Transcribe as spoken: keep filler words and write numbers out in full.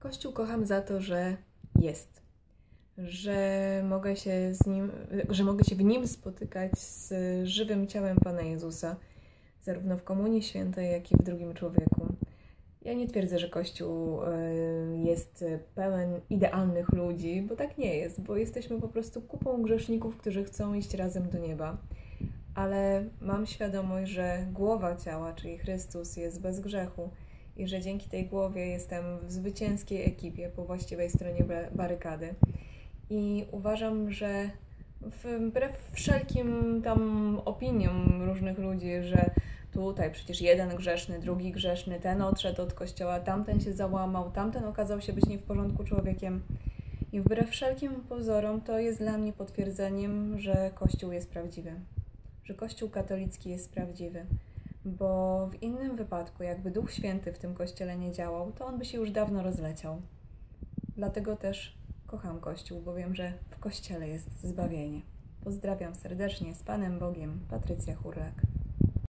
Kościół kocham za to, że jest, że mogę się z nim, że mogę się w nim spotykać z żywym ciałem Pana Jezusa, zarówno w Komunii Świętej, jak i w drugim człowieku. Ja nie twierdzę, że Kościół jest pełen idealnych ludzi, bo tak nie jest, bo jesteśmy po prostu kupą grzeszników, którzy chcą iść razem do nieba. Ale mam świadomość, że głowa ciała, czyli Chrystus, jest bez grzechu i że dzięki tej głowie jestem w zwycięskiej ekipie po właściwej stronie barykady. I uważam, że wbrew wszelkim tam opiniom różnych ludzi, że tutaj przecież jeden grzeszny, drugi grzeszny, ten odszedł od kościoła, tamten się załamał, tamten okazał się być nie w porządku człowiekiem. I wbrew wszelkim pozorom to jest dla mnie potwierdzeniem, że Kościół jest prawdziwy. Że Kościół katolicki jest prawdziwy. Bo w innym wypadku, jakby Duch Święty w tym Kościele nie działał, to on by się już dawno rozleciał. Dlatego też kocham Kościół, bo wiem, że w Kościele jest zbawienie. Pozdrawiam serdecznie, z Panem Bogiem, Patrycja Hurlak.